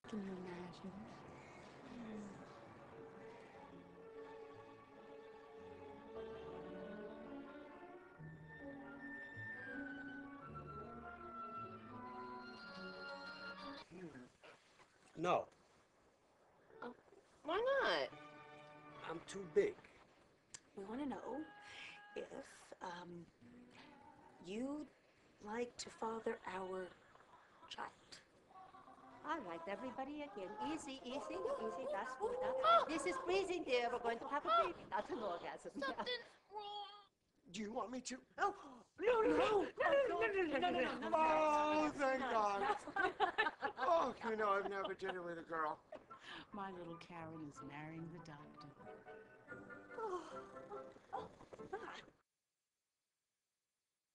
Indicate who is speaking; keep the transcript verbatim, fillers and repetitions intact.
Speaker 1: Can you imagine?
Speaker 2: No,
Speaker 3: Oh, why not?
Speaker 2: I'm too big.
Speaker 1: We want to know if um, you'd like to father our child.
Speaker 4: All right, everybody again. Easy, easy, easy. That's good. This is breathing there. We're going to have a baby, not an orgasm.
Speaker 3: Something's wrong.
Speaker 2: Do you want me to?
Speaker 4: Oh, no, no, no, no, no, no, no, no, no, no.
Speaker 2: Oh, thank God. Oh, you know, I've never did it with a girl.
Speaker 5: My little Karen is marrying the doctor.
Speaker 1: Oh, oh, oh.